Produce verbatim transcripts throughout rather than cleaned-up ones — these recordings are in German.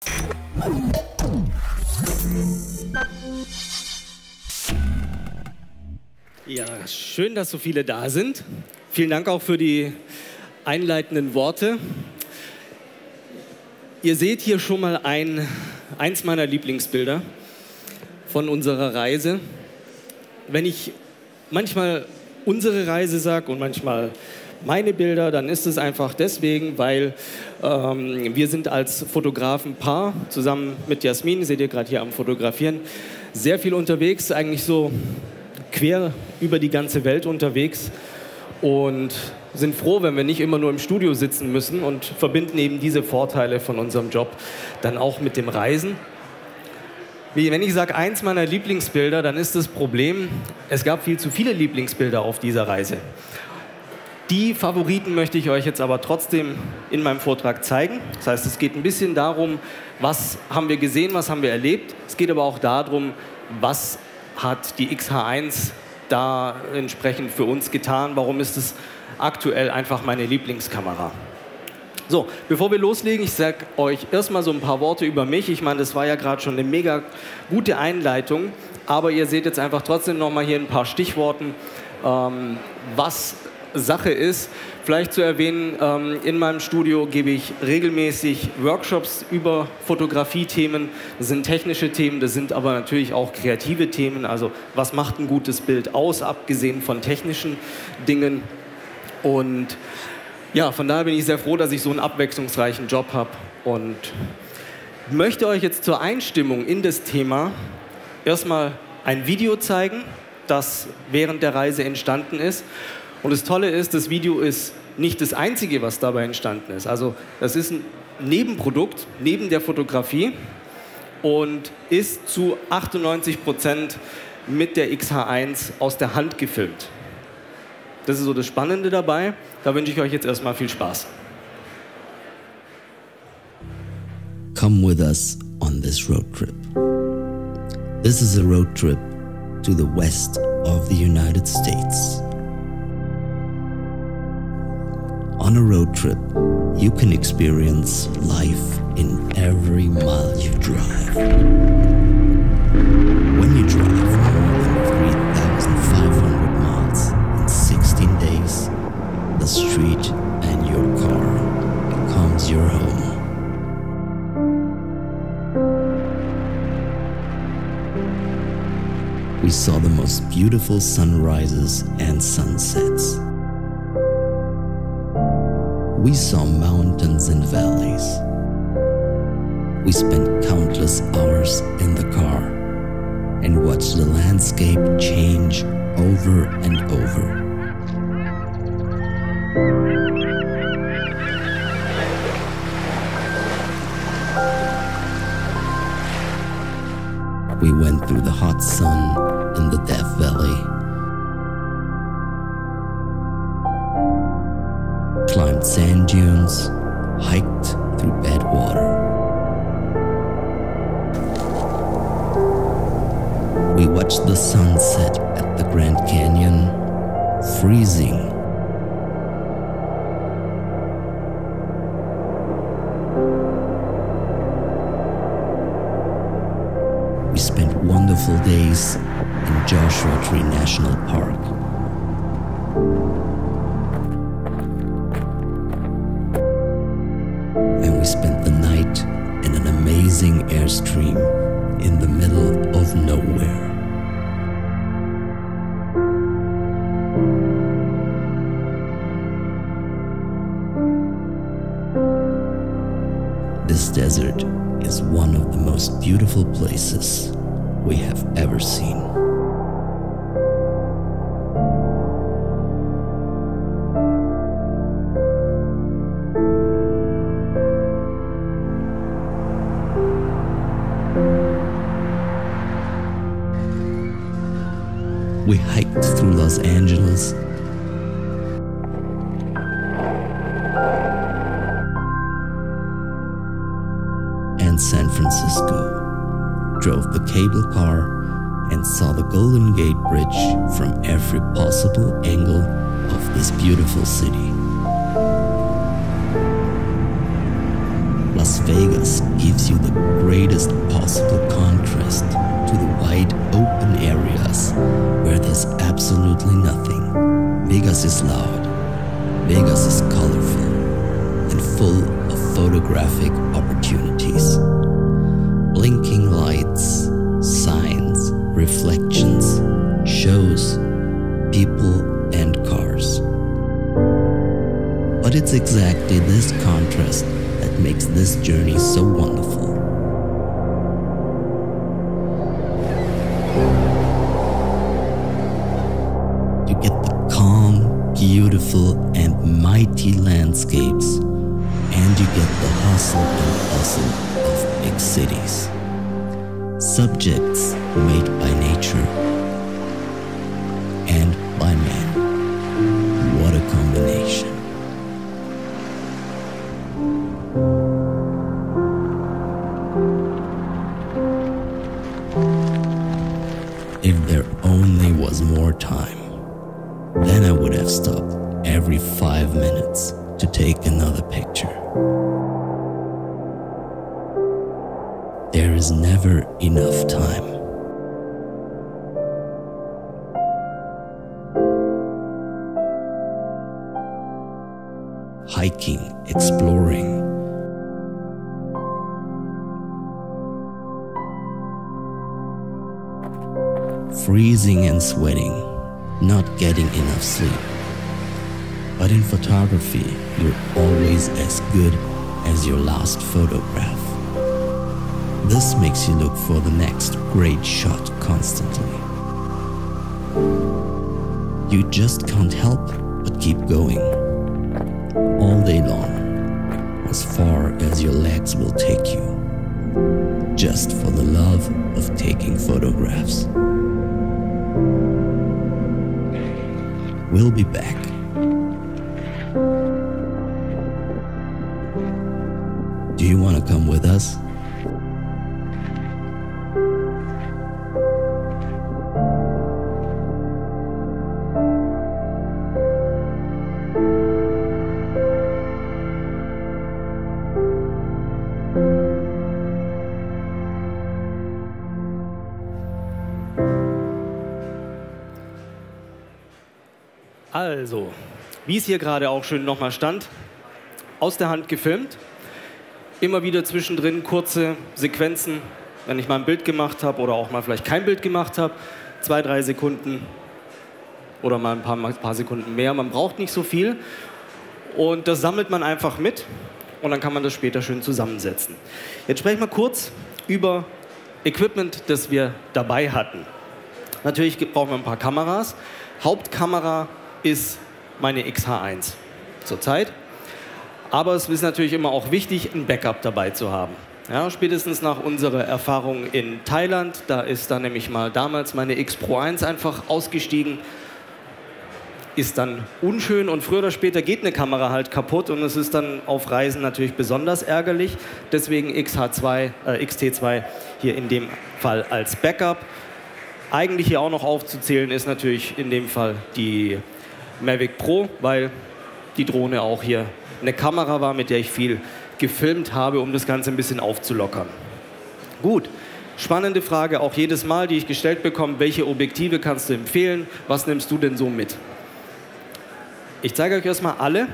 Ja, schön, dass so viele da sind. Vielen Dank auch für die einleitenden Worte. Ihr seht hier schon mal ein, eins meiner Lieblingsbilder von unserer Reise. Wenn ich manchmal unsere Reise sage und manchmal meine Bilder, dann ist es einfach deswegen, weil ähm, wir sind als Fotografenpaar zusammen mit Jasmin, seht ihr gerade hier am Fotografieren, sehr viel unterwegs, eigentlich so quer über die ganze Welt unterwegs und sind froh, wenn wir nicht immer nur im Studio sitzen müssen und verbinden eben diese Vorteile von unserem Job dann auch mit dem Reisen. Wenn ich sage, eins meiner Lieblingsbilder, dann ist das Problem, es gab viel zu viele Lieblingsbilder auf dieser Reise. Die Favoriten möchte ich euch jetzt aber trotzdem in meinem Vortrag zeigen. Das heißt, es geht ein bisschen darum, was haben wir gesehen, was haben wir erlebt. Es geht aber auch darum, was hat die X H eins da entsprechend für uns getan. Warum ist es aktuell einfach meine Lieblingskamera? So, bevor wir loslegen, ich sage euch erstmal so ein paar Worte über mich. Ich meine, das war ja gerade schon eine mega gute Einleitung, aber ihr seht jetzt einfach trotzdem noch mal hier ein paar Stichworten, ähm, was Sache ist. Vielleicht zu erwähnen, ähm, in meinem Studio gebe ich regelmäßig Workshops über Fotografie-Themen. Das sind technische Themen, das sind aber natürlich auch kreative Themen. Also was macht ein gutes Bild aus, abgesehen von technischen Dingen. Und ja, von daher bin ich sehr froh, dass ich so einen abwechslungsreichen Job habe und möchte euch jetzt zur Einstimmung in das Thema erstmal ein Video zeigen, das während der Reise entstanden ist. Und das Tolle ist, das Video ist nicht das Einzige, was dabei entstanden ist. Also das ist ein Nebenprodukt neben der Fotografie und ist zu achtundneunzig Prozent mit der X H eins aus der Hand gefilmt. Das ist so das Spannende dabei. Da wünsche ich euch jetzt erstmal viel Spaß. Come with us on this road trip. This is a road trip to the west of the United States. On a road trip, you can experience life in every mile you drive. When you drive more than three thousand five hundred miles in sixteen days, the street and your car becomes your home. We saw the most beautiful sunrises and sunsets. We saw mountains and valleys. We spent countless hours in the car and watched the landscape change over and over. We went through the hot sun in the Death Valley, climbed sand dunes, hiked through bad water. We watched the sunset at the Grand Canyon, freezing. We spent wonderful days in Joshua Tree National Park. And we spent the night in an amazing airstream in the middle of nowhere. This desert is one of the most beautiful places we have ever seen. We hiked through Los Angeles, and San Francisco, drove the cable car, and saw the Golden Gate Bridge from every possible angle of this beautiful city. Las Vegas gives you the greatest possible contrast to the wide open areas where there's absolutely nothing. Vegas is loud, Vegas is colorful, and full of photographic opportunities. Blinking lights, signs, reflections, shows, people and cars. But it's exactly this contrast that makes this journey so wonderful. You get the calm, beautiful and mighty landscapes, and you get the hustle and bustle of big cities. Subjects made by nature and by man. What a combination. If there only was more time, then I would have stopped every five minutes to take another picture. There is never enough time. Hiking, exploring, freezing and sweating, not getting enough sleep. But in photography, you're always as good as your last photograph. This makes you look for the next great shot constantly. You just can't help but keep going. All day long, as far as your legs will take you, just for the love of taking photographs. We'll be back. Do you want to come with us? Also, wie es hier gerade auch schön nochmal stand, aus der Hand gefilmt, immer wieder zwischendrin kurze Sequenzen, wenn ich mal ein Bild gemacht habe oder auch mal vielleicht kein Bild gemacht habe, zwei, drei Sekunden oder mal ein paar, mal ein paar Sekunden mehr, man braucht nicht so viel und das sammelt man einfach mit und dann kann man das später schön zusammensetzen. Jetzt sprechen wir kurz über Equipment, das wir dabei hatten. Natürlich brauchen wir ein paar Kameras. Hauptkamera ist meine X H eins zurzeit. Aber es ist natürlich immer auch wichtig, ein Backup dabei zu haben. Ja, spätestens nach unserer Erfahrung in Thailand, da ist dann nämlich mal damals meine X Pro eins einfach ausgestiegen. Ist dann unschön und früher oder später geht eine Kamera halt kaputt und es ist dann auf Reisen natürlich besonders ärgerlich. Deswegen X H zwei, äh, X T zwei hier in dem Fall als Backup. Eigentlich hier auch noch aufzuzählen ist natürlich in dem Fall die Mavic Pro, weil die Drohne auch hier eine Kamera war, mit der ich viel gefilmt habe, um das Ganze ein bisschen aufzulockern. Gut, spannende Frage auch jedes Mal, die ich gestellt bekomme, welche Objektive kannst du empfehlen, was nimmst du denn so mit? Ich zeige euch erstmal alle.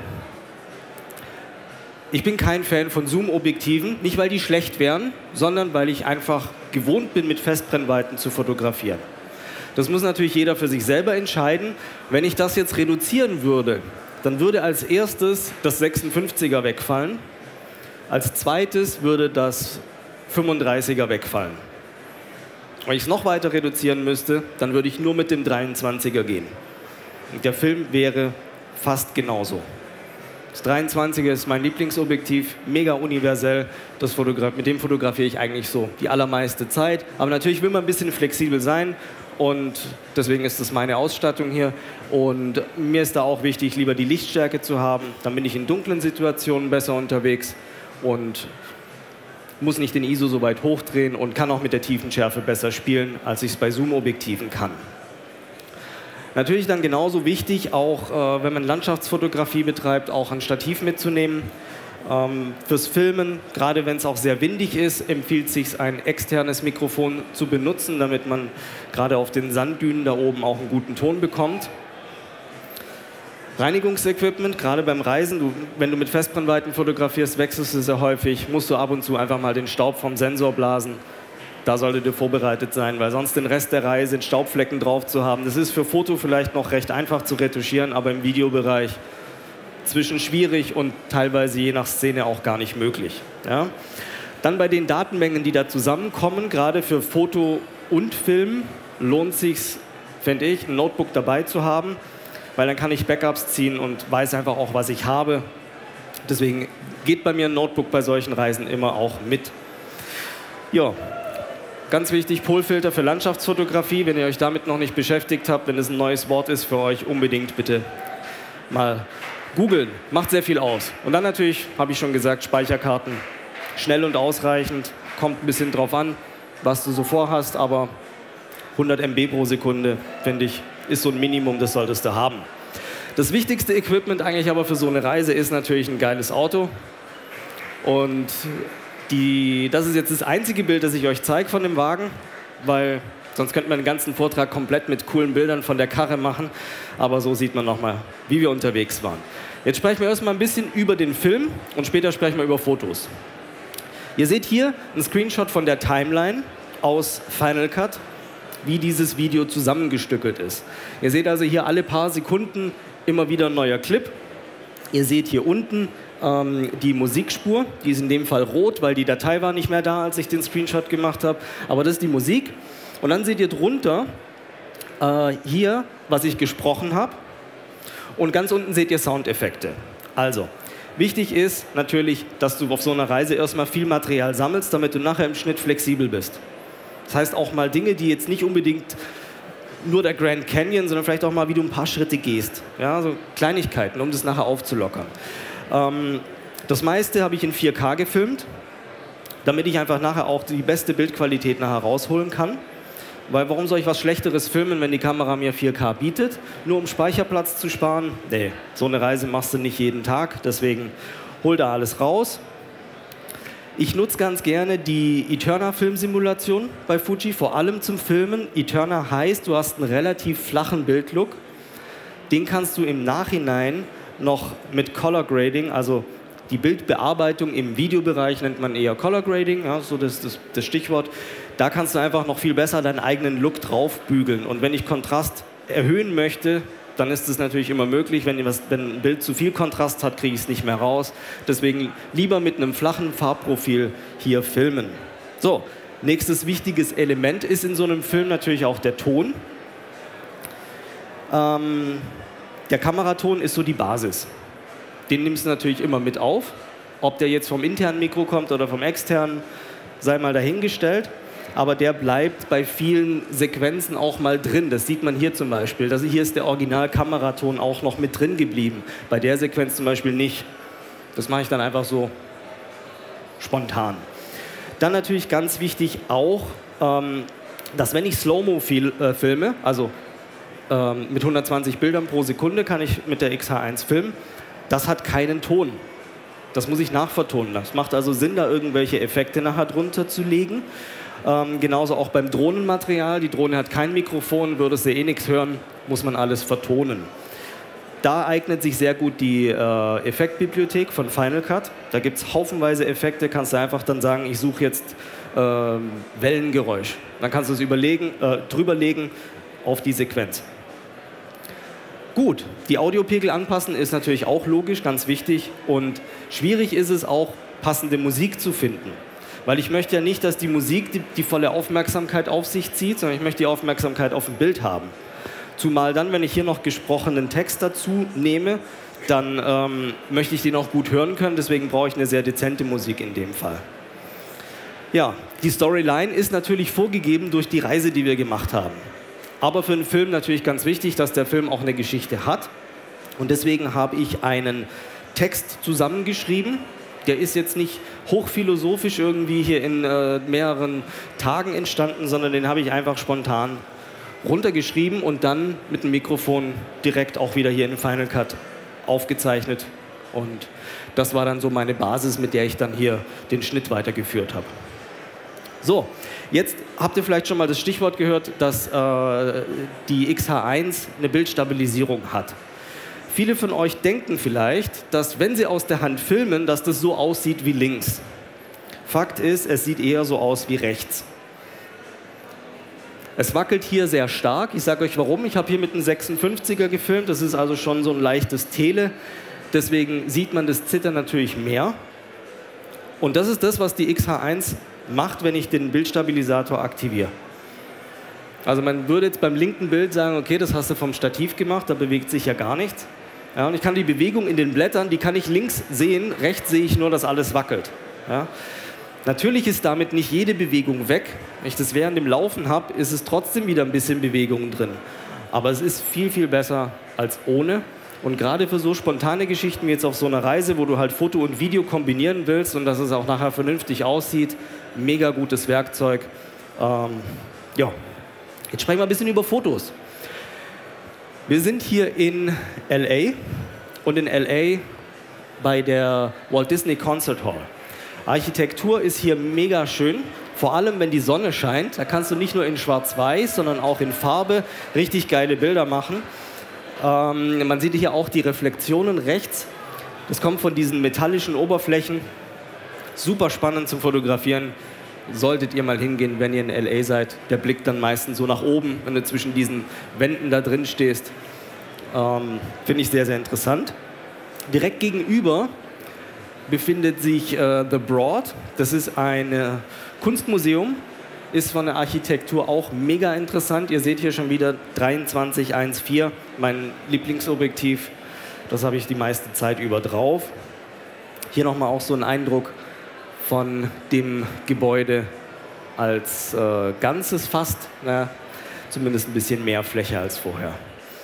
Ich bin kein Fan von Zoom-Objektiven, nicht weil die schlecht wären, sondern weil ich einfach gewohnt bin, mit Festbrennweiten zu fotografieren. Das muss natürlich jeder für sich selber entscheiden. Wenn ich das jetzt reduzieren würde, dann würde als erstes das sechsundfünfziger wegfallen. Als zweites würde das fünfunddreißiger wegfallen. Wenn ich es noch weiter reduzieren müsste, dann würde ich nur mit dem dreiundzwanziger gehen. Und der Film wäre fast genauso. Das dreiundzwanziger ist mein Lieblingsobjektiv, mega universell. Das mit dem fotografiere ich eigentlich so die allermeiste Zeit. Aber natürlich will man ein bisschen flexibel sein und deswegen ist das meine Ausstattung hier. Und mir ist da auch wichtig, lieber die Lichtstärke zu haben. Dann bin ich in dunklen Situationen besser unterwegs und muss nicht den I S O so weit hochdrehen und kann auch mit der Tiefenschärfe besser spielen, als ich es bei Zoom-Objektiven kann. Natürlich dann genauso wichtig, auch äh, wenn man Landschaftsfotografie betreibt, auch ein Stativ mitzunehmen. Ähm, fürs Filmen, gerade wenn es auch sehr windig ist, empfiehlt es sich, ein externes Mikrofon zu benutzen, damit man gerade auf den Sanddünen da oben auch einen guten Ton bekommt. Reinigungsequipment, gerade beim Reisen, du, wenn du mit Festbrennweiten fotografierst, wechselst du sehr häufig, musst du ab und zu einfach mal den Staub vom Sensor blasen. Da solltet ihr vorbereitet sein, weil sonst den Rest der Reise in Staubflecken drauf zu haben. Das ist für Foto vielleicht noch recht einfach zu retuschieren, aber im Videobereich zwischen schwierig und teilweise je nach Szene auch gar nicht möglich. Ja? Dann bei den Datenmengen, die da zusammenkommen, gerade für Foto und Film, lohnt es sich, finde ich, ein Notebook dabei zu haben, weil dann kann ich Backups ziehen und weiß einfach auch, was ich habe. Deswegen geht bei mir ein Notebook bei solchen Reisen immer auch mit. Ja, ganz wichtig, Polfilter für Landschaftsfotografie. Wenn ihr euch damit noch nicht beschäftigt habt, wenn es ein neues Wort ist für euch, unbedingt bitte mal googeln. Macht sehr viel aus. Und dann natürlich, habe ich schon gesagt, Speicherkarten. Schnell und ausreichend, kommt ein bisschen drauf an, was du so vorhast, aber hundert Megabyte pro Sekunde, finde ich, ist so ein Minimum, das solltest du haben. Das wichtigste Equipment eigentlich aber für so eine Reise ist natürlich ein geiles Auto. Und die, das ist jetzt das einzige Bild, das ich euch zeige von dem Wagen, weil sonst könnten wir den ganzen Vortrag komplett mit coolen Bildern von der Karre machen. Aber so sieht man nochmal, wie wir unterwegs waren. Jetzt sprechen wir erstmal ein bisschen über den Film und später sprechen wir über Fotos. Ihr seht hier einen Screenshot von der Timeline aus Final Cut, wie dieses Video zusammengestückelt ist. Ihr seht also hier alle paar Sekunden immer wieder ein neuer Clip. Ihr seht hier unten ähm, die Musikspur, die ist in dem Fall rot, weil die Datei war nicht mehr da, als ich den Screenshot gemacht habe. Aber das ist die Musik. Und dann seht ihr drunter äh, hier, was ich gesprochen habe. Und ganz unten seht ihr Soundeffekte. Also, wichtig ist natürlich, dass du auf so einer Reise erstmal viel Material sammelst, damit du nachher im Schnitt flexibel bist. Das heißt auch mal Dinge, die jetzt nicht unbedingt nur der Grand Canyon, sondern vielleicht auch mal, wie du ein paar Schritte gehst. Ja, so Kleinigkeiten, um das nachher aufzulockern. Ähm, das meiste habe ich in vier K gefilmt, damit ich einfach nachher auch die beste Bildqualität nachher rausholen kann. Weil warum soll ich was Schlechteres filmen, wenn die Kamera mir vier K bietet? Nur um Speicherplatz zu sparen? Nee, so eine Reise machst du nicht jeden Tag, deswegen hol da alles raus. Ich nutze ganz gerne die Eterna-Filmsimulation bei Fuji, vor allem zum Filmen. Eterna heißt, du hast einen relativ flachen Bildlook. Den kannst du im Nachhinein noch mit Color Grading, also die Bildbearbeitung im Videobereich nennt man eher Color Grading, ja, so das, das, das Stichwort. Da kannst du einfach noch viel besser deinen eigenen Look draufbügeln. Und wenn ich Kontrast erhöhen möchte, dann ist es natürlich immer möglich. Wenn, was, wenn ein Bild zu viel Kontrast hat, kriege ich es nicht mehr raus. Deswegen lieber mit einem flachen Farbprofil hier filmen. So, nächstes wichtiges Element ist in so einem Film natürlich auch der Ton. Ähm, der Kameraton ist so die Basis. Den nimmst du natürlich immer mit auf. Ob der jetzt vom internen Mikro kommt oder vom externen, sei mal dahingestellt. Aber der bleibt bei vielen Sequenzen auch mal drin. Das sieht man hier zum Beispiel. Also hier ist der Original-Kameraton auch noch mit drin geblieben. Bei der Sequenz zum Beispiel nicht. Das mache ich dann einfach so spontan. Dann natürlich ganz wichtig auch, ähm, dass wenn ich Slow-Mo äh, filme, also ähm, mit hundertzwanzig Bildern pro Sekunde kann ich mit der X H eins filmen, das hat keinen Ton. Das muss ich nachvertonen. Das macht also Sinn, da irgendwelche Effekte nachher drunter zu legen. Ähm, genauso auch beim Drohnenmaterial. Die Drohne hat kein Mikrofon, würdest du eh nichts hören, muss man alles vertonen. Da eignet sich sehr gut die äh, Effektbibliothek von Final Cut. Da gibt es haufenweise Effekte, kannst du einfach dann sagen, ich suche jetzt äh, Wellengeräusch. Dann kannst du es überlegen, äh, drüberlegen auf die Sequenz. Gut, die Audiopegel anpassen ist natürlich auch logisch, ganz wichtig. Und schwierig ist es auch, passende Musik zu finden. Weil ich möchte ja nicht, dass die Musik die, die volle Aufmerksamkeit auf sich zieht, sondern ich möchte die Aufmerksamkeit auf dem Bild haben. Zumal dann, wenn ich hier noch gesprochenen Text dazu nehme, dann ähm, möchte ich den auch gut hören können. Deswegen brauche ich eine sehr dezente Musik in dem Fall. Ja, die Storyline ist natürlich vorgegeben durch die Reise, die wir gemacht haben. Aber für einen Film natürlich ganz wichtig, dass der Film auch eine Geschichte hat. Und deswegen habe ich einen Text zusammengeschrieben. Der ist jetzt nicht hochphilosophisch irgendwie hier in äh, mehreren Tagen entstanden, sondern den habe ich einfach spontan runtergeschrieben und dann mit dem Mikrofon direkt auch wieder hier in Final Cut aufgezeichnet Und das war dann so meine Basis, mit der ich dann hier den Schnitt weitergeführt habe. So, jetzt habt ihr vielleicht schon mal das Stichwort gehört, dass äh, die X H eins eine Bildstabilisierung hat. Viele von euch denken vielleicht, dass wenn sie aus der Hand filmen, dass das so aussieht wie links. Fakt ist, es sieht eher so aus wie rechts. Es wackelt hier sehr stark. Ich sage euch warum. Ich habe hier mit einem sechsundfünfziger gefilmt. Das ist also schon so ein leichtes Tele. Deswegen sieht man das Zittern natürlich mehr. Und das ist das, was die X H eins macht, wenn ich den Bildstabilisator aktiviere. Also man würde jetzt beim linken Bild sagen, okay, das hast du vom Stativ gemacht, da bewegt sich ja gar nichts. Ja, und ich kann die Bewegung in den Blättern, die kann ich links sehen, rechts sehe ich nur, dass alles wackelt. Ja. Natürlich ist damit nicht jede Bewegung weg. Wenn ich das während dem Laufen habe, ist es trotzdem wieder ein bisschen Bewegung drin. Aber es ist viel, viel besser als ohne. Und gerade für so spontane Geschichten wie jetzt auf so einer Reise, wo du halt Foto und Video kombinieren willst und dass es auch nachher vernünftig aussieht, mega gutes Werkzeug. Ähm, ja, jetzt sprechen wir ein bisschen über Fotos. Wir sind hier in L A und in L A bei der Walt Disney Concert Hall. Architektur ist hier mega schön, vor allem wenn die Sonne scheint. Da kannst du nicht nur in Schwarz-Weiß, sondern auch in Farbe richtig geile Bilder machen. Ähm, man sieht hier auch die Reflexionen rechts. Das kommt von diesen metallischen Oberflächen. Super spannend zum Fotografieren. Solltet ihr mal hingehen, wenn ihr in L A seid. Der Blick dann meistens so nach oben, wenn du zwischen diesen Wänden da drin stehst. Ähm, Finde ich sehr, sehr interessant. Direkt gegenüber befindet sich äh, The Broad. Das ist ein äh, Kunstmuseum. Ist von der Architektur auch mega interessant. Ihr seht hier schon wieder dreiundzwanzig eins Komma vier, mein Lieblingsobjektiv. Das habe ich die meiste Zeit über drauf. Hier nochmal auch so ein Eindruck von dem Gebäude als äh, Ganzes fast. Na, zumindest ein bisschen mehr Fläche als vorher.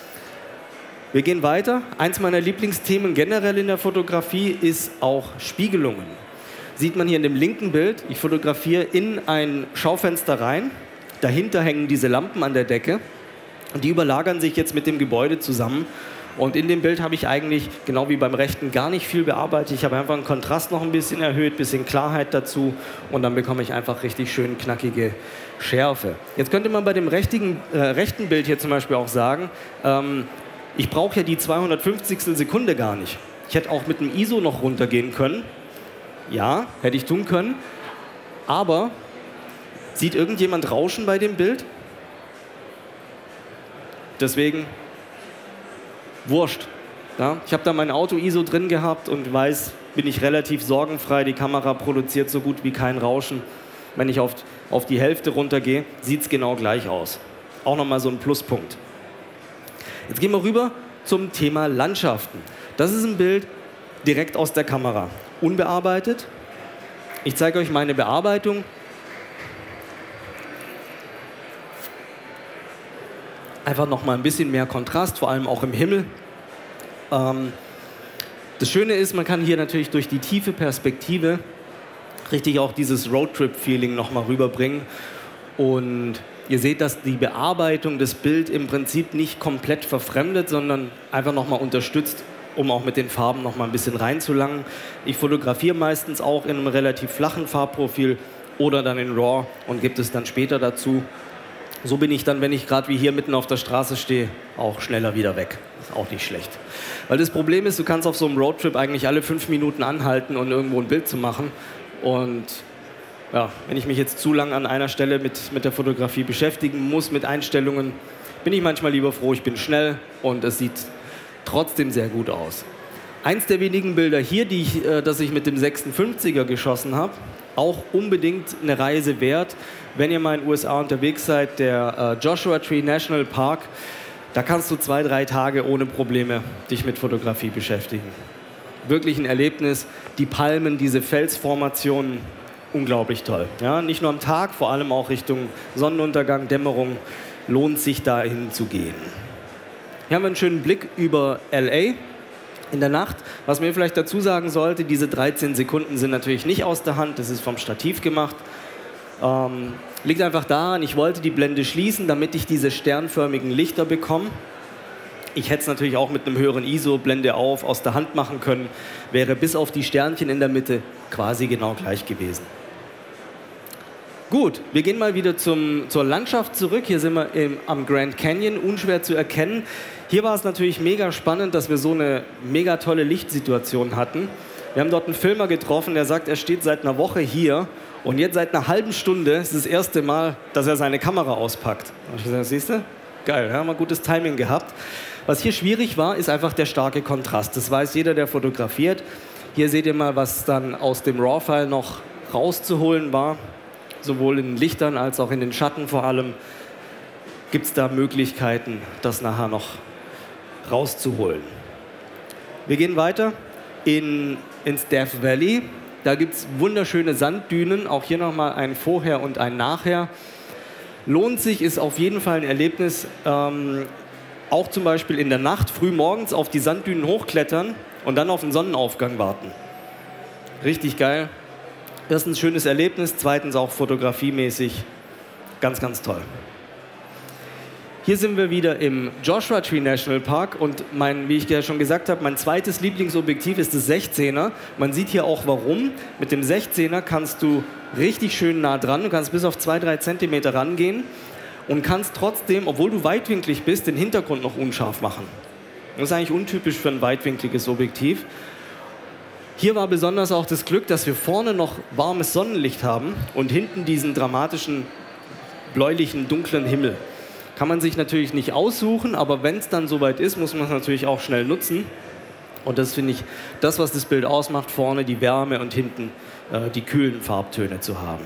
Wir gehen weiter. Eins meiner Lieblingsthemen generell in der Fotografie ist auch Spiegelungen. Sieht man hier in dem linken Bild, ich fotografiere in ein Schaufenster rein, dahinter hängen diese Lampen an der Decke und die überlagern sich jetzt mit dem Gebäude zusammen und in dem Bild habe ich eigentlich, genau wie beim rechten, gar nicht viel bearbeitet. Ich habe einfach den Kontrast noch ein bisschen erhöht, ein bisschen Klarheit dazu und dann bekomme ich einfach richtig schön knackige Schärfe. Jetzt könnte man bei dem rechten, äh, rechten Bild hier zum Beispiel auch sagen, ähm, ich brauche ja die zweihundertfünfzigstel Sekunde gar nicht. Ich hätte auch mit dem I S O noch runtergehen können. Ja, hätte ich tun können. Aber sieht irgendjemand Rauschen bei dem Bild? Deswegen wurscht. Ja, ich habe da mein Auto-I S O drin gehabt und weiß, bin ich relativ sorgenfrei. Die Kamera produziert so gut wie kein Rauschen. Wenn ich auf, auf die Hälfte runtergehe, sieht es genau gleich aus. Auch nochmal so ein Pluspunkt. Jetzt gehen wir rüber zum Thema Landschaften. Das ist ein Bild direkt aus der Kamera. Unbearbeitet. Ich zeige euch meine Bearbeitung. Einfach noch mal ein bisschen mehr Kontrast, vor allem auch im Himmel. Ähm, das Schöne ist, man kann hier natürlich durch die tiefe Perspektive richtig auch dieses Roadtrip-Feeling noch mal rüberbringen. Und ihr seht, dass die Bearbeitung des Bildes im Prinzip nicht komplett verfremdet, sondern einfach noch mal unterstützt, um auch mit den Farben noch mal ein bisschen reinzulangen. Ich fotografiere meistens auch in einem relativ flachen Farbprofil oder dann in RAW und gebe es dann später dazu. So bin ich dann, wenn ich gerade wie hier mitten auf der Straße stehe, auch schneller wieder weg. Ist auch nicht schlecht. Weil das Problem ist, du kannst auf so einem Roadtrip eigentlich alle fünf Minuten anhalten und irgendwo ein Bild zu machen. Und ja, wenn ich mich jetzt zu lang an einer Stelle mit, mit der Fotografie beschäftigen muss, mit Einstellungen, bin ich manchmal lieber froh, ich bin schnell und es sieht trotzdem sehr gut aus. Eins der wenigen Bilder hier, die ich, äh, das ich mit dem sechsundfünfziger geschossen habe, auch unbedingt eine Reise wert. Wenn ihr mal in den U S A unterwegs seid, der äh, Joshua Tree National Park, da kannst du zwei, drei Tage ohne Probleme dich mit Fotografie beschäftigen. Wirklich ein Erlebnis. Die Palmen, diese Felsformationen, unglaublich toll. Ja, nicht nur am Tag, vor allem auch Richtung Sonnenuntergang, Dämmerung, lohnt sich dahin zu gehen. Hier haben wir einen schönen Blick über L A in der Nacht. Was mir vielleicht dazu sagen sollte, diese dreizehn Sekunden sind natürlich nicht aus der Hand, das ist vom Stativ gemacht. Ähm, liegt einfach daran, ich wollte die Blende schließen, damit ich diese sternförmigen Lichter bekomme. Ich hätte es natürlich auch mit einem höheren I S O, Blende auf, aus der Hand machen können. Wäre bis auf die Sternchen in der Mitte quasi genau gleich gewesen. Gut, wir gehen mal wieder zum, zur Landschaft zurück. Hier sind wir im, am Grand Canyon, unschwer zu erkennen. Hier war es natürlich mega spannend, dass wir so eine mega tolle Lichtsituation hatten. Wir haben dort einen Filmer getroffen, der sagt, er steht seit einer Woche hier und jetzt seit einer halben Stunde ist das erste Mal, dass er seine Kamera auspackt. Und ich gesagt, siehst du? Geil, haben wir gutes Timing gehabt. Was hier schwierig war, ist einfach der starke Kontrast. Das weiß jeder, der fotografiert. Hier seht ihr mal, was dann aus dem RAW-File noch rauszuholen war. Sowohl in den Lichtern als auch in den Schatten vor allem gibt es da Möglichkeiten, das nachher noch rauszuholen. Wir gehen weiter in, ins Death Valley. Da gibt es wunderschöne Sanddünen. Auch hier nochmal ein Vorher und ein Nachher. Lohnt sich, ist auf jeden Fall ein Erlebnis. Ähm, auch zum Beispiel in der Nacht, früh morgens auf die Sanddünen hochklettern und dann auf den Sonnenaufgang warten. Richtig geil. Erstens schönes Erlebnis, zweitens auch fotografiemäßig ganz, ganz toll. Hier sind wir wieder im Joshua Tree National Park und mein, wie ich ja schon gesagt habe, mein zweites Lieblingsobjektiv ist das sechzehner. Man sieht hier auch warum. Mit dem sechzehner kannst du richtig schön nah dran, du kannst bis auf zwei, drei Zentimeter rangehen und kannst trotzdem, obwohl du weitwinklig bist, den Hintergrund noch unscharf machen. Das ist eigentlich untypisch für ein weitwinkliges Objektiv. Hier war besonders auch das Glück, dass wir vorne noch warmes Sonnenlicht haben und hinten diesen dramatischen, bläulichen, dunklen Himmel. Kann man sich natürlich nicht aussuchen, aber wenn es dann soweit ist, muss man es natürlich auch schnell nutzen. Und das finde ich, das, was das Bild ausmacht, vorne die Wärme und hinten äh, die kühlen Farbtöne zu haben.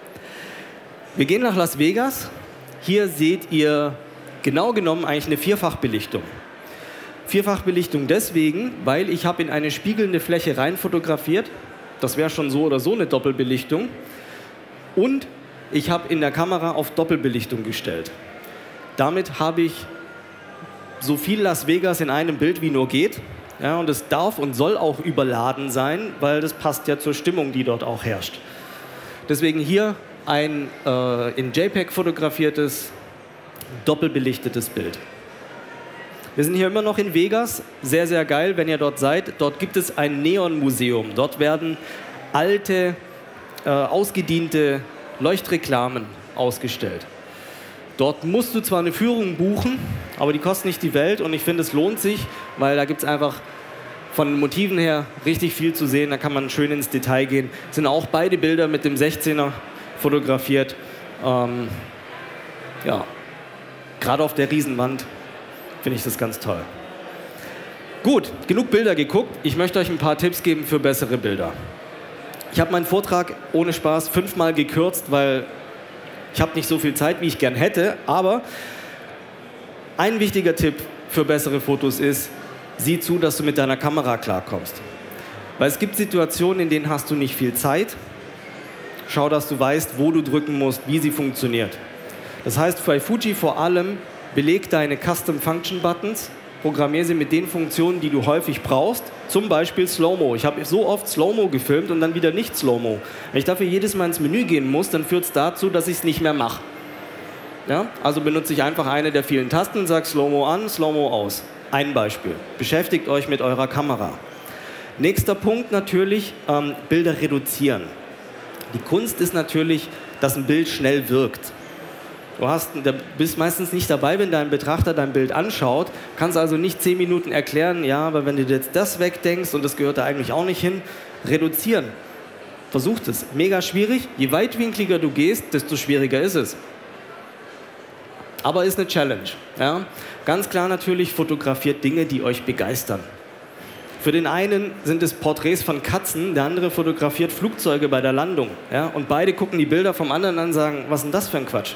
Wir gehen nach Las Vegas. Hier seht ihr genau genommen eigentlich eine Vierfachbelichtung. Vierfachbelichtung deswegen, weil ich habe in eine spiegelnde Fläche rein fotografiert. Das wäre schon so oder so eine Doppelbelichtung. Und ich habe in der Kamera auf Doppelbelichtung gestellt. Damit habe ich so viel Las Vegas in einem Bild wie nur geht. Ja, und es darf und soll auch überladen sein, weil das passt ja zur Stimmung, die dort auch herrscht. Deswegen hier ein äh, in JPEG fotografiertes, doppelbelichtetes Bild. Wir sind hier immer noch in Vegas, sehr, sehr geil, wenn ihr dort seid. Dort gibt es ein Neonmuseum. Dort werden alte, äh, ausgediente Leuchtreklamen ausgestellt. Dort musst du zwar eine Führung buchen, aber die kostet nicht die Welt und ich finde, es lohnt sich, weil da gibt es einfach von den Motiven her richtig viel zu sehen. Da kann man schön ins Detail gehen. Es sind auch beide Bilder mit dem sechzehner fotografiert. Ähm, ja, gerade auf der Riesenwand finde ich das ganz toll. Gut, genug Bilder geguckt. Ich möchte euch ein paar Tipps geben für bessere Bilder. Ich habe meinen Vortrag ohne Spaß fünfmal gekürzt, weil ich habe nicht so viel Zeit, wie ich gern hätte. Aber ein wichtiger Tipp für bessere Fotos ist, sieh zu, dass du mit deiner Kamera klarkommst. Weil es gibt Situationen, in denen hast du nicht viel Zeit. Schau, dass du weißt, wo du drücken musst, wie sie funktioniert. Das heißt, bei Fuji vor allem, beleg deine Custom Function Buttons, programmiere sie mit den Funktionen, die du häufig brauchst. Zum Beispiel Slow-Mo. Ich habe so oft Slow-Mo gefilmt und dann wieder nicht Slow-Mo. Wenn ich dafür jedes Mal ins Menü gehen muss, dann führt es dazu, dass ich es nicht mehr mache. Ja? Also benutze ich einfach eine der vielen Tasten und sage Slow-Mo an, Slow-Mo aus. Ein Beispiel. Beschäftigt euch mit eurer Kamera. Nächster Punkt natürlich, ähm, Bilder reduzieren. Die Kunst ist natürlich, dass ein Bild schnell wirkt. Du hast, da bist meistens nicht dabei, wenn dein Betrachter dein Bild anschaut, kannst also nicht zehn Minuten erklären, ja, aber wenn du jetzt das wegdenkst und das gehört da eigentlich auch nicht hin, reduzieren. Versucht es. Mega schwierig. Je weitwinkliger du gehst, desto schwieriger ist es. Aber ist eine Challenge. Ja? Ganz klar natürlich, fotografiert Dinge, die euch begeistern. Für den einen sind es Porträts von Katzen, der andere fotografiert Flugzeuge bei der Landung. Ja? Und beide gucken die Bilder vom anderen an und sagen, was ist denn das für ein Quatsch?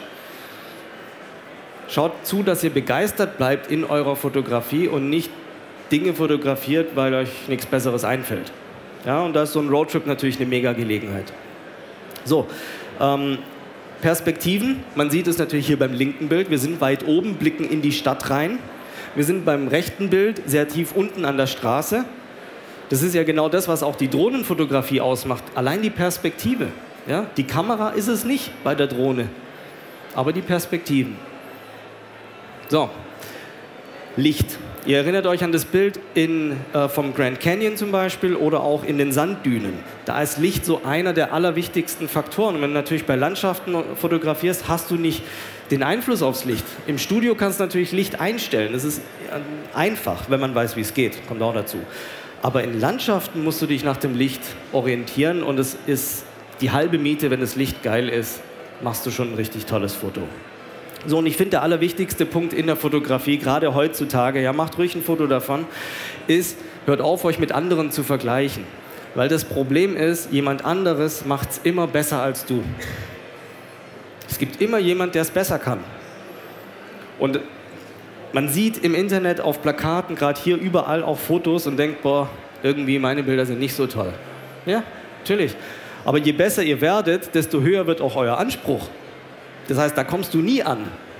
Schaut zu, dass ihr begeistert bleibt in eurer Fotografie und nicht Dinge fotografiert, weil euch nichts Besseres einfällt. Ja, und da ist so ein Roadtrip natürlich eine mega Gelegenheit. So, ähm, Perspektiven. Man sieht es natürlich hier beim linken Bild. Wir sind weit oben, blicken in die Stadt rein. Wir sind beim rechten Bild sehr tief unten an der Straße. Das ist ja genau das, was auch die Drohnenfotografie ausmacht. Allein die Perspektive. Ja? Die Kamera ist es nicht bei der Drohne, aber die Perspektiven. So, Licht. Ihr erinnert euch an das Bild in, äh, vom Grand Canyon zum Beispiel oder auch in den Sanddünen. Da ist Licht so einer der allerwichtigsten Faktoren. Und wenn du natürlich bei Landschaften fotografierst, hast du nicht den Einfluss aufs Licht. Im Studio kannst du natürlich Licht einstellen. Das ist äh, einfach, wenn man weiß, wie es geht. Kommt auch dazu. Aber in Landschaften musst du dich nach dem Licht orientieren und es ist die halbe Miete, wenn das Licht geil ist, machst du schon ein richtig tolles Foto. So, und ich finde, der allerwichtigste Punkt in der Fotografie, gerade heutzutage, ja, macht ruhig ein Foto davon, ist, hört auf, euch mit anderen zu vergleichen. Weil das Problem ist, jemand anderes macht es immer besser als du. Es gibt immer jemand, der es besser kann. Und man sieht im Internet, auf Plakaten, gerade hier überall auch Fotos und denkt, boah, irgendwie meine Bilder sind nicht so toll. Ja, natürlich. Aber je besser ihr werdet, desto höher wird auch euer Anspruch. Das heißt, da kommst du nie an.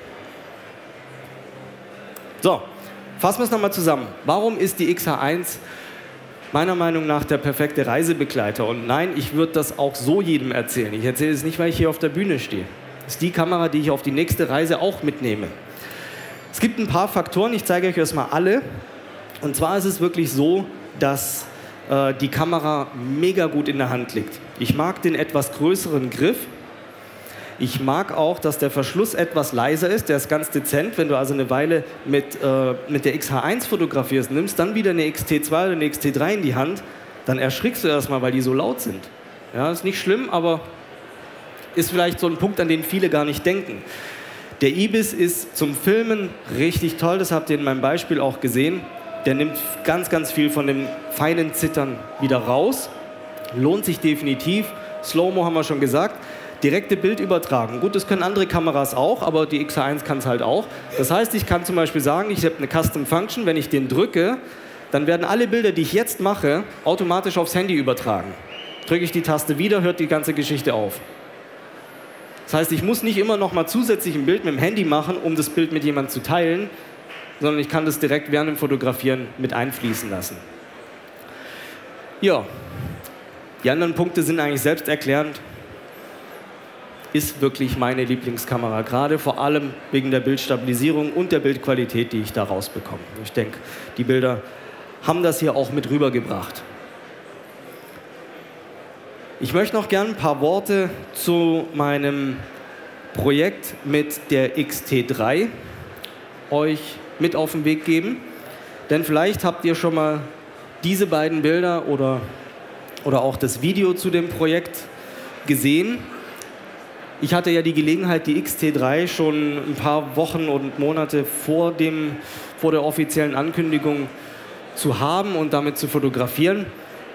So, fassen wir es nochmal zusammen. Warum ist die X H eins meiner Meinung nach der perfekte Reisebegleiter? Und nein, ich würde das auch so jedem erzählen. Ich erzähle es nicht, weil ich hier auf der Bühne stehe. Das ist die Kamera, die ich auf die nächste Reise auch mitnehme. Es gibt ein paar Faktoren, ich zeige euch erstmal alle. Und zwar ist es wirklich so, dass äh, die Kamera mega gut in der Hand liegt. Ich mag den etwas größeren Griff. Ich mag auch, dass der Verschluss etwas leiser ist, der ist ganz dezent. Wenn du also eine Weile mit, äh, mit der X H eins fotografierst, nimmst dann wieder eine X T zwei oder eine X T drei in die Hand, dann erschrickst du erstmal, weil die so laut sind. Ja, ist nicht schlimm, aber ist vielleicht so ein Punkt, an den viele gar nicht denken. Der Ibis ist zum Filmen richtig toll, das habt ihr in meinem Beispiel auch gesehen. Der nimmt ganz, ganz viel von dem feinen Zittern wieder raus. Lohnt sich definitiv. Slow-Mo haben wir schon gesagt. Direkte Bildübertragung. Gut, das können andere Kameras auch, aber die X H eins kann es halt auch. Das heißt, ich kann zum Beispiel sagen, ich habe eine Custom Function, wenn ich den drücke, dann werden alle Bilder, die ich jetzt mache, automatisch aufs Handy übertragen. Drücke ich die Taste wieder, hört die ganze Geschichte auf. Das heißt, ich muss nicht immer noch mal zusätzlich ein Bild mit dem Handy machen, um das Bild mit jemandem zu teilen, sondern ich kann das direkt während dem Fotografieren mit einfließen lassen. Ja, die anderen Punkte sind eigentlich selbsterklärend. Ist wirklich meine Lieblingskamera, gerade vor allem wegen der Bildstabilisierung und der Bildqualität, die ich da rausbekomme. Ich denke, die Bilder haben das hier auch mit rübergebracht. Ich möchte noch gerne ein paar Worte zu meinem Projekt mit der X T drei euch mit auf den Weg geben. Denn vielleicht habt ihr schon mal diese beiden Bilder oder, oder auch das Video zu dem Projekt gesehen. Ich hatte ja die Gelegenheit, die X T drei schon ein paar Wochen und Monate vor, dem, vor der offiziellen Ankündigung zu haben und damit zu fotografieren.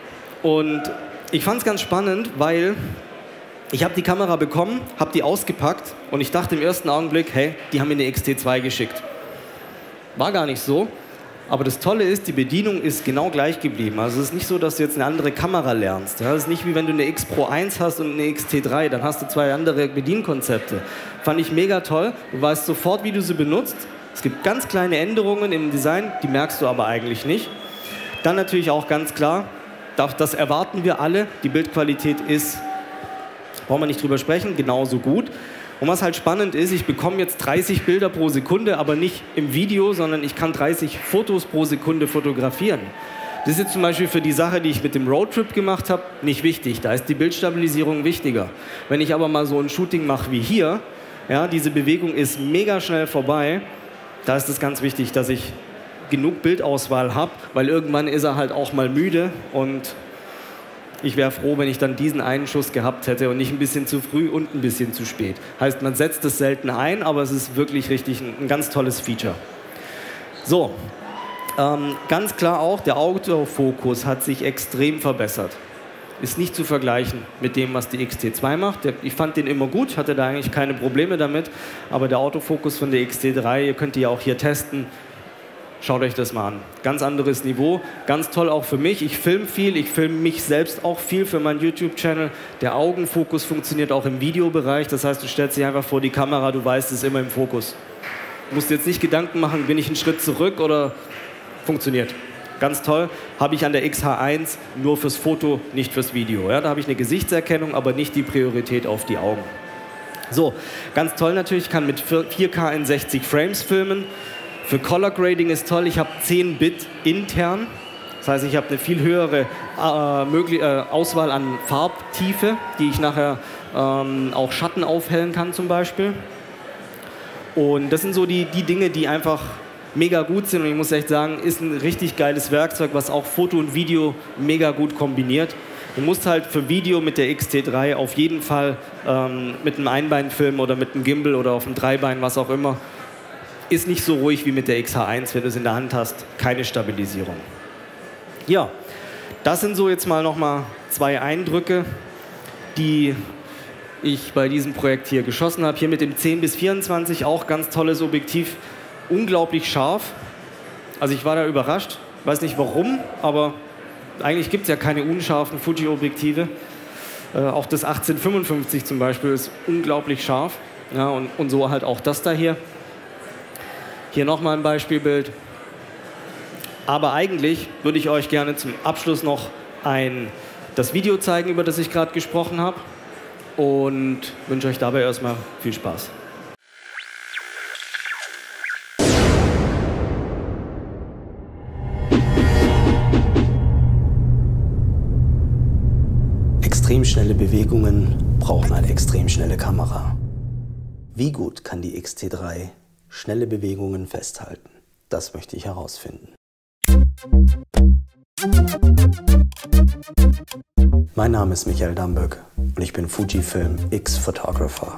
Und ich fand es ganz spannend, weil ich habe die Kamera bekommen, habe die ausgepackt und ich dachte im ersten Augenblick, hey, die haben mir eine X T zwei geschickt. War gar nicht so. Aber das Tolle ist, die Bedienung ist genau gleich geblieben. Also es ist nicht so, dass du jetzt eine andere Kamera lernst. Ja, es ist nicht wie wenn du eine X Pro eins hast und eine X T drei, dann hast du zwei andere Bedienkonzepte. Fand ich mega toll. Du weißt sofort, wie du sie benutzt. Es gibt ganz kleine Änderungen im Design, die merkst du aber eigentlich nicht. Dann natürlich auch ganz klar, das erwarten wir alle. Die Bildqualität ist, brauchen wir nicht drüber sprechen, genauso gut. Und was halt spannend ist, ich bekomme jetzt dreißig Bilder pro Sekunde, aber nicht im Video, sondern ich kann dreißig Fotos pro Sekunde fotografieren. Das ist jetzt zum Beispiel für die Sache, die ich mit dem Roadtrip gemacht habe, nicht wichtig. Da ist die Bildstabilisierung wichtiger. Wenn ich aber mal so ein Shooting mache wie hier, ja, diese Bewegung ist mega schnell vorbei, da ist es ganz wichtig, dass ich genug Bildauswahl habe, weil irgendwann ist er halt auch mal müde und ich wäre froh, wenn ich dann diesen einen Schuss gehabt hätte und nicht ein bisschen zu früh und ein bisschen zu spät. Heißt, man setzt es selten ein, aber es ist wirklich richtig ein, ein ganz tolles Feature. So, ähm, ganz klar auch, der Autofokus hat sich extrem verbessert. Ist nicht zu vergleichen mit dem, was die X T zwei macht. Der, ich fand den immer gut, hatte da eigentlich keine Probleme damit, aber der Autofokus von der X T drei, ihr könnt die ja auch hier testen, schaut euch das mal an. Ganz anderes Niveau, ganz toll auch für mich. Ich filme viel, ich filme mich selbst auch viel für meinen YouTube-Channel. Der Augenfokus funktioniert auch im Videobereich. Das heißt, du stellst dich einfach vor die Kamera, du weißt, es ist immer im Fokus. Du musst dir jetzt nicht Gedanken machen, bin ich einen Schritt zurück oder funktioniert. Ganz toll. Habe ich an der X H eins nur fürs Foto, nicht fürs Video. Ja, da habe ich eine Gesichtserkennung, aber nicht die Priorität auf die Augen. So, ganz toll natürlich, ich kann mit vier K in sechzig Frames filmen. Für Color Grading ist toll, ich habe zehn Bit intern. Das heißt, ich habe eine viel höhere äh, möglich, äh, Auswahl an Farbtiefe, die ich nachher ähm, auch Schatten aufhellen kann zum Beispiel. Und das sind so die, die Dinge, die einfach mega gut sind. Und ich muss echt sagen, ist ein richtig geiles Werkzeug, was auch Foto und Video mega gut kombiniert. Du musst halt für Video mit der X T drei auf jeden Fall ähm, mit einem Einbeinfilm oder mit einem Gimbal oder auf einem Dreibein, was auch immer, ist nicht so ruhig wie mit der X H eins, wenn du es in der Hand hast, keine Stabilisierung. Ja, das sind so jetzt mal noch mal zwei Eindrücke, die ich bei diesem Projekt hier geschossen habe. Hier mit dem zehn bis vierundzwanzig, auch ganz tolles Objektiv, unglaublich scharf. Also ich war da überrascht, weiß nicht warum, aber eigentlich gibt es ja keine unscharfen Fuji-Objektive. Äh, auch das achtzehnhundertfünfundfünfzig zum Beispiel ist unglaublich scharf. Ja, und, und so halt auch das da hier. Hier nochmal ein Beispielbild. Aber eigentlich würde ich euch gerne zum Abschluss noch ein, das Video zeigen, über das ich gerade gesprochen habe. Und wünsche euch dabei erstmal viel Spaß. Extrem schnelle Bewegungen brauchen eine extrem schnelle Kamera. Wie gut kann die X T drei schnelle Bewegungen festhalten? Das möchte ich herausfinden. Mein Name ist Michael Damboeck und ich bin Fujifilm X-Photographer.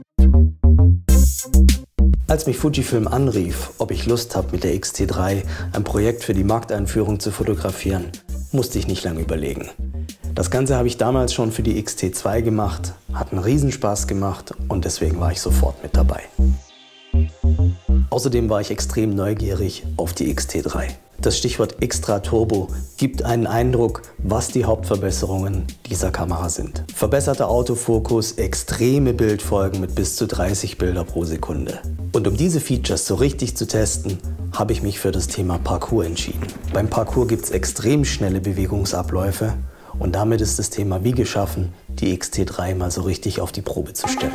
Als mich Fujifilm anrief, ob ich Lust habe, mit der X T drei ein Projekt für die Markteinführung zu fotografieren, musste ich nicht lange überlegen. Das Ganze habe ich damals schon für die X T zwei gemacht, hat einen Riesenspaß gemacht und deswegen war ich sofort mit dabei. Außerdem war ich extrem neugierig auf die X T drei. Das Stichwort Extra Turbo gibt einen Eindruck, was die Hauptverbesserungen dieser Kamera sind. Verbesserter Autofokus, extreme Bildfolgen mit bis zu dreißig Bilder pro Sekunde. Und um diese Features so richtig zu testen, habe ich mich für das Thema Parkour entschieden. Beim Parkour gibt es extrem schnelle Bewegungsabläufe und damit ist das Thema wie geschaffen, die X T drei mal so richtig auf die Probe zu stellen.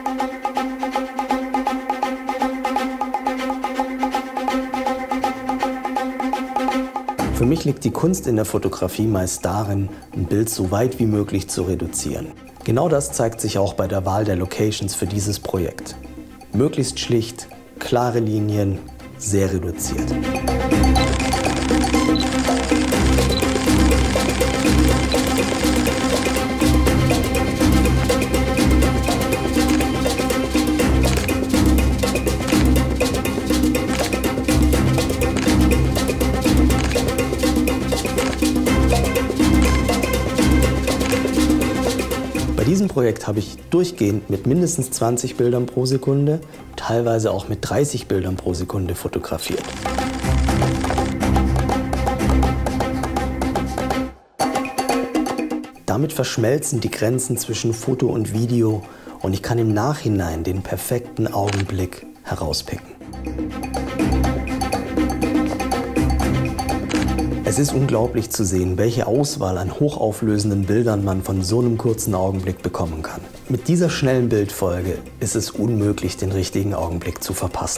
Für mich liegt die Kunst in der Fotografie meist darin, ein Bild so weit wie möglich zu reduzieren. Genau das zeigt sich auch bei der Wahl der Locations für dieses Projekt. Möglichst schlicht, klare Linien, sehr reduziert. Bei diesem Projekt habe ich durchgehend mit mindestens zwanzig Bildern pro Sekunde, teilweise auch mit dreißig Bildern pro Sekunde fotografiert. Damit verschmelzen die Grenzen zwischen Foto und Video und ich kann im Nachhinein den perfekten Augenblick herauspicken. Es ist unglaublich zu sehen, welche Auswahl an hochauflösenden Bildern man von so einem kurzen Augenblick bekommen kann. Mit dieser schnellen Bildfolge ist es unmöglich, den richtigen Augenblick zu verpassen.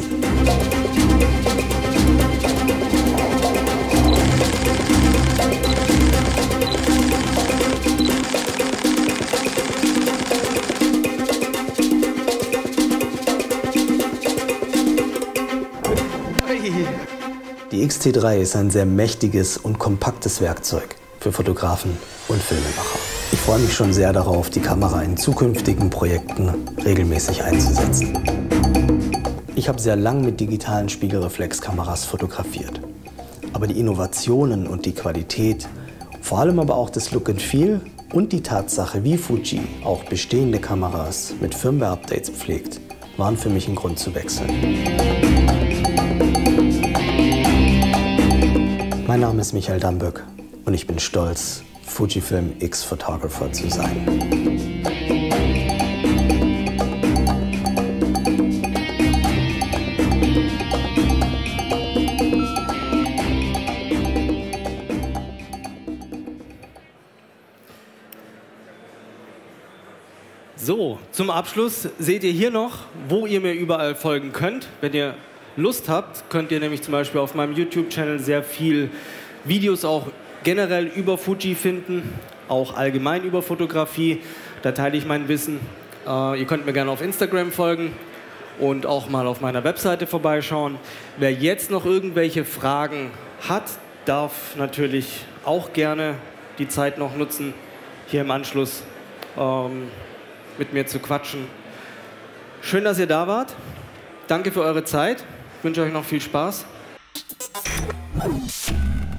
Die X T drei ist ein sehr mächtiges und kompaktes Werkzeug für Fotografen und Filmemacher. Ich freue mich schon sehr darauf, die Kamera in zukünftigen Projekten regelmäßig einzusetzen. Ich habe sehr lang mit digitalen Spiegelreflexkameras fotografiert. Aber die Innovationen und die Qualität, vor allem aber auch das Look and Feel und die Tatsache, wie Fuji auch bestehende Kameras mit Firmware-Updates pflegt, waren für mich ein Grund zu wechseln. Mein Name ist Michael Damboeck und ich bin stolz, Fujifilm X-Photographer zu sein. So, zum Abschluss seht ihr hier noch, wo ihr mir überall folgen könnt, wenn ihr Lust habt, könnt ihr nämlich zum Beispiel auf meinem YouTube-Channel sehr viel Videos auch generell über Fuji finden, auch allgemein über Fotografie. Da teile ich mein Wissen. Äh, ihr könnt mir gerne auf Instagram folgen und auch mal auf meiner Webseite vorbeischauen. Wer jetzt noch irgendwelche Fragen hat, darf natürlich auch gerne die Zeit noch nutzen, hier im Anschluss ähm, mit mir zu quatschen. Schön, dass ihr da wart. Danke für eure Zeit. Ich wünsche euch noch viel Spaß.